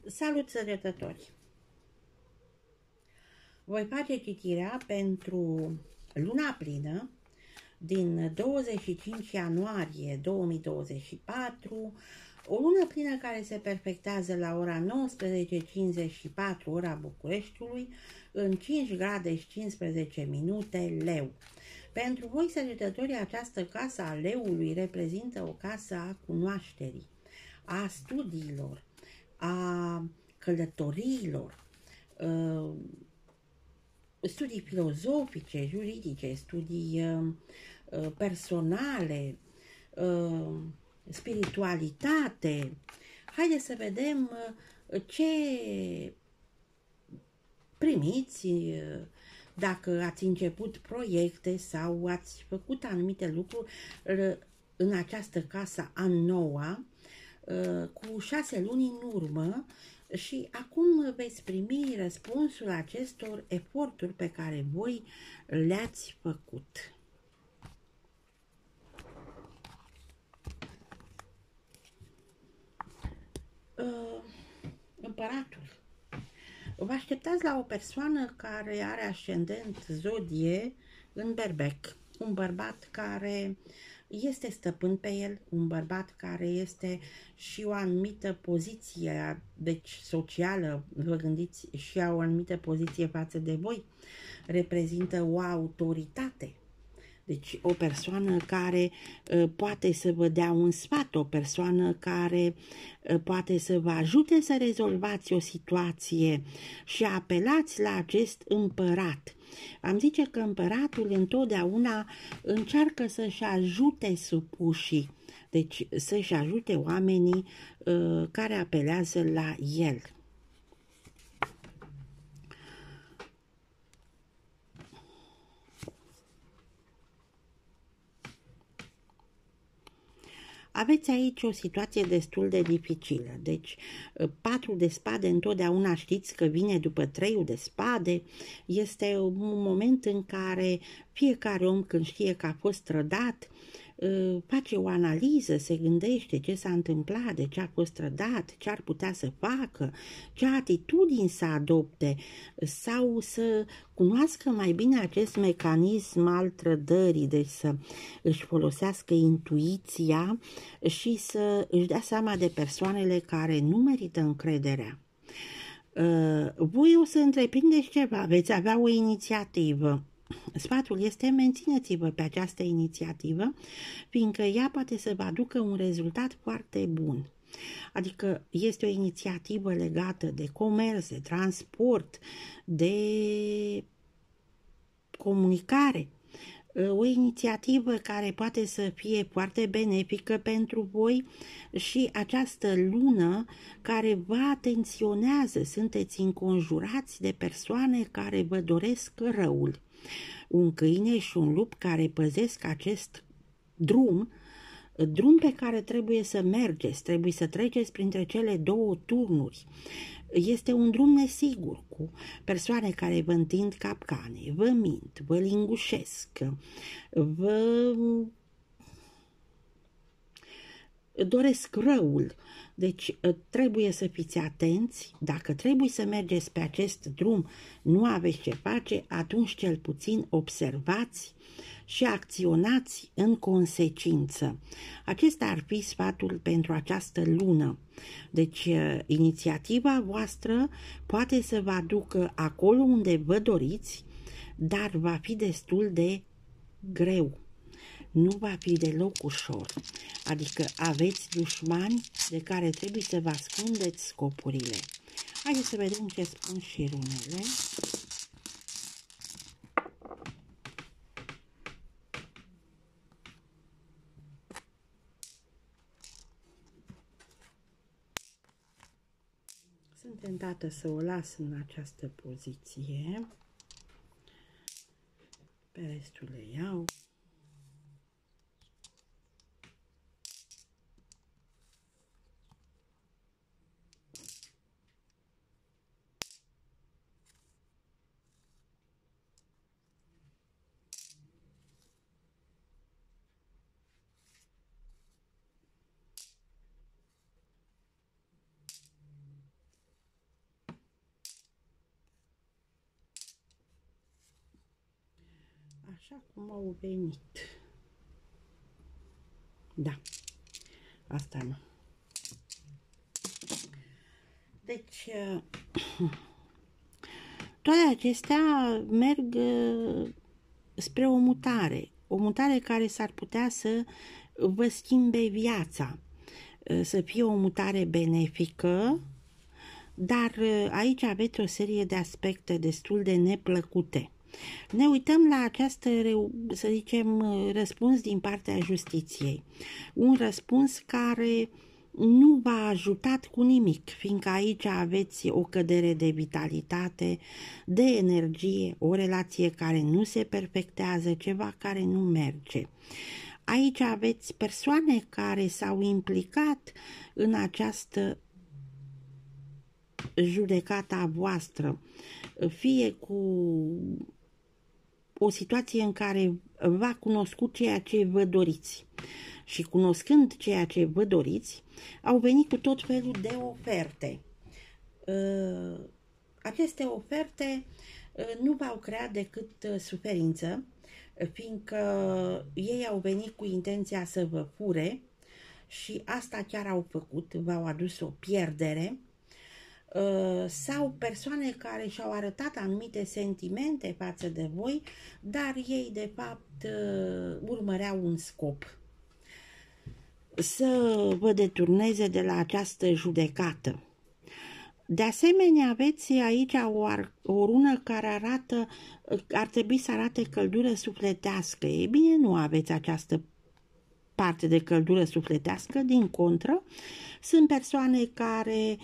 Salut, săgetători! Voi face citirea pentru luna plină din 25 ianuarie 2024, o lună plină care se perfectează la ora 19:54 ora Bucureștiului, în 5 grade și 15 minute Leu. Pentru voi, săgetătorii, această casă a Leului reprezintă o casă a cunoașterii, a studiilor, a călătoriilor, studii filozofice, juridice, studii personale, spiritualitate. Haideți să vedem ce primiți dacă ați început proiecte sau ați făcut anumite lucruri în această casă a noua cu 6 luni în urmă și acum veți primi răspunsul acestor eforturi pe care voi le-ați făcut. Împăratul. Vă așteptați la o persoană care are ascendent zodie în Berbec, un bărbat care este stăpân pe el, un bărbat care este și o anumită poziție, deci socială, vă gândiți, și o anumită poziție față de voi, reprezintă o autoritate. Deci o persoană care poate să vă dea un sfat, o persoană care poate să vă ajute să rezolvați o situație și apelați la acest împărat. Am zice că împăratul întotdeauna încearcă să-și ajute supușii, deci să-și ajute oamenii care apelează la el. Aveți aici o situație destul de dificilă, deci 4 de spade întotdeauna știți că vine după 3 de spade, este un moment în care fiecare om când știe că a fost trădat, face o analiză, se gândește ce s-a întâmplat, de ce a fost trădat, ce ar putea să facă, ce atitudini să adopte sau să cunoască mai bine acest mecanism al trădării, deci să își folosească intuiția și să își dea seama de persoanele care nu merită încrederea. Voi o să întreprindeți ceva, veți avea o inițiativă. Sfatul este: mențineți-vă pe această inițiativă, fiindcă ea poate să vă aducă un rezultat foarte bun. Adică este o inițiativă legată de comerț, de transport, de comunicare. O inițiativă care poate să fie foarte benefică pentru voi și această lună care vă atenționează, sunteți înconjurați de persoane care vă doresc răul. Un câine și un lup care păzesc acest drum pe care trebuie să mergeți, trebuie să treceți printre cele două turnuri. Este un drum nesigur, cu persoane care vă întind capcane, vă mint, vă lingușesc, vă doresc răul. Deci trebuie să fiți atenți. Dacă trebuie să mergeți pe acest drum, nu aveți ce face, atunci cel puțin observați și acționați în consecință. Acesta ar fi sfatul pentru această lună. Deci inițiativa voastră poate să vă aducă acolo unde vă doriți, dar va fi destul de greu. Nu va fi deloc ușor, adică aveți dușmani de care trebuie să vă ascundeți scopurile. Haideți să vedem ce spun și runele. Sunt tentată să o las în această poziție. Pe restul le iau. așa cum au venit. Da, asta nu. Deci, toate acestea merg spre o mutare care s-ar putea să vă schimbe viața, să fie o mutare benefică, dar aici aveți o serie de aspecte destul de neplăcute. Ne uităm la această, să zicem, răspuns din partea justiției. Un răspuns care nu v-a ajutat cu nimic, fiindcă aici aveți o cădere de vitalitate, de energie, o relație care nu se perfectează, ceva care nu merge. Aici aveți persoane care s-au implicat în această judecata voastră, fie cu o situație în care v-a cunoscut ceea ce vă doriți și cunoscând ceea ce vă doriți, au venit cu tot felul de oferte. Aceste oferte nu v-au creat decât suferință, fiindcă ei au venit cu intenția să vă fure și asta chiar au făcut, v-au adus o pierdere, sau persoane care și-au arătat anumite sentimente față de voi, dar ei de fapt urmăreau un scop: să vă deturneze de la această judecată. De asemenea, aveți aici o rună care arată, ar trebui să arate căldură sufletească. Ei bine, nu aveți această parte de căldură sufletească, din contră, sunt persoane care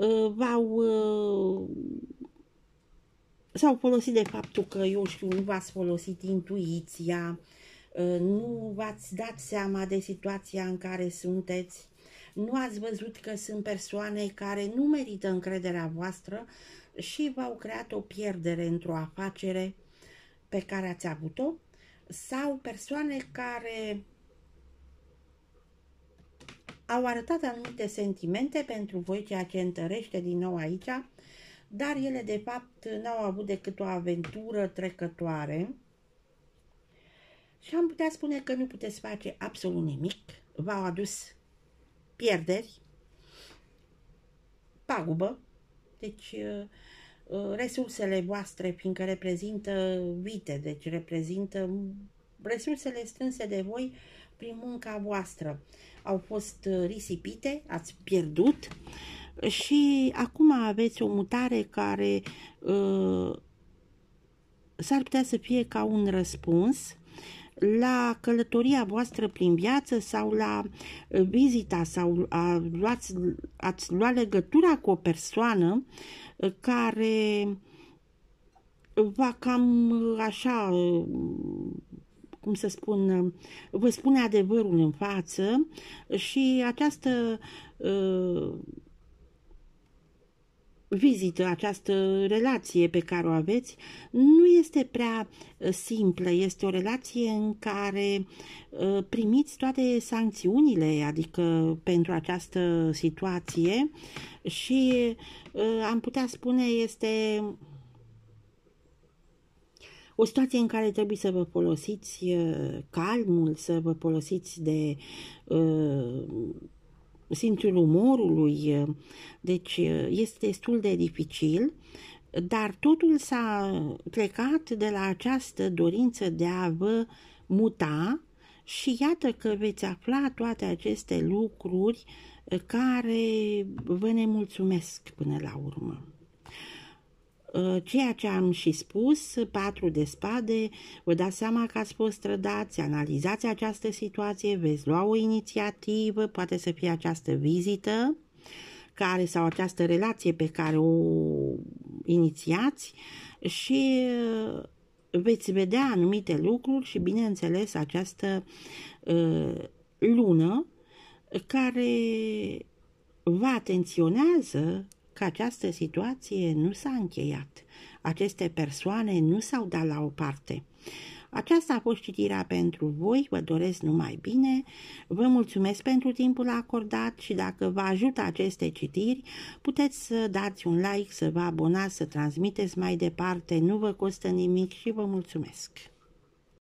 s-au folosit de faptul că, eu știu, nu v-ați folosit intuiția, nu v-ați dat seama de situația în care sunteți, nu ați văzut că sunt persoane care nu merită încrederea voastră și v-au creat o pierdere într-o afacere pe care ați avut-o, sau persoane care au arătat anumite sentimente pentru voi, ceea ce întărește din nou aici, dar ele de fapt n-au avut decât o aventură trecătoare și am putea spune că nu puteți face absolut nimic. V-au adus pierderi, pagubă, deci resursele voastre, fiindcă reprezintă vite, deci reprezintă resursele strânse de voi prin munca voastră, au fost risipite, ați pierdut și acum aveți o mutare care s-ar putea să fie ca un răspuns la călătoria voastră prin viață sau la vizita sau ați luat legătura cu o persoană care va cam așa, cum să spun, vă spune adevărul în față și această vizită, această relație pe care o aveți nu este prea simplă, este o relație în care primiți toate sancțiunile, adică pentru această situație și am putea spune este o situație în care trebuie să vă folosiți calmul, să vă folosiți de simțul umorului, deci este destul de dificil, dar totul s-a plecat de la această dorință de a vă muta și iată că veți afla toate aceste lucruri care vă nemulțumesc până la urmă. Ceea ce am și spus, 4 de spade, vă dați seama că ați fost trădați, analizați această situație, veți lua o inițiativă, poate să fie această vizită sau această relație pe care o inițiați și veți vedea anumite lucruri și, bineînțeles, această lună care vă atenționează că această situație nu s-a încheiat. Aceste persoane nu s-au dat la o parte. Aceasta a fost citirea pentru voi, vă doresc numai bine, vă mulțumesc pentru timpul acordat și dacă vă ajută aceste citiri, puteți să dați un like, să vă abonați, să transmiteți mai departe, nu vă costă nimic și vă mulțumesc.